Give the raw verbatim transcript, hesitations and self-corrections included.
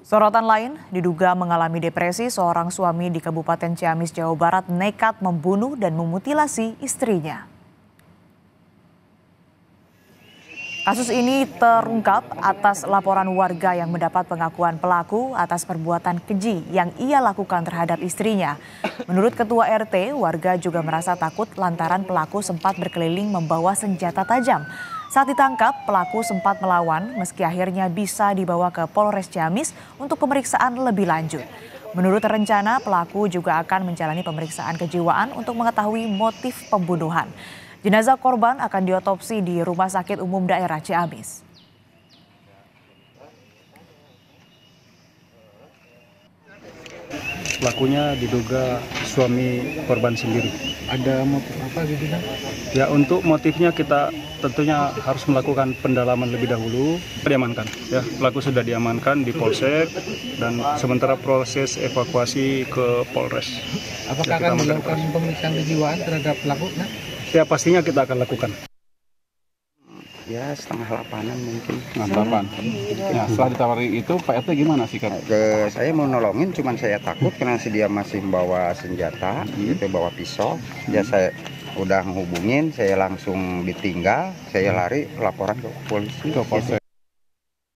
Sorotan lain, diduga mengalami depresi, seorang suami di Kabupaten Ciamis, Jawa Barat nekat membunuh dan memutilasi istrinya. Kasus ini terungkap atas laporan warga yang mendapat pengakuan pelaku atas perbuatan keji yang ia lakukan terhadap istrinya. Menurut Ketua R T, warga juga merasa takut lantaran pelaku sempat berkeliling membawa senjata tajam. Saat ditangkap, pelaku sempat melawan meski akhirnya bisa dibawa ke Polres Ciamis untuk pemeriksaan lebih lanjut. Menurut rencana, pelaku juga akan menjalani pemeriksaan kejiwaan untuk mengetahui motif pembunuhan. Jenazah korban akan diotopsi di Rumah Sakit Umum Daerah Ciamis. Pelakunya diduga suami korban sendiri. Ada motif apa gitu kan? Ya, untuk motifnya kita tentunya harus melakukan pendalaman lebih dahulu. Diamankan, ya, pelaku sudah diamankan di Polsek dan sementara proses evakuasi ke Polres. Apakah akan melakukan pemeriksaan kejiwaan terhadap pelaku? Nah? Ya, pastinya kita akan lakukan. Ya setengah delapanan mungkin. Setengah delapan. Nah, setelah ditawari itu Pak R T gimana sih kan? Ke saya mau nolongin, cuman saya takut karena si dia masih bawa senjata, hmm. gitu bawa pisau. Ya saya udah menghubungin, saya langsung ditinggal, saya lari laporan ke polisi. Ke polsek.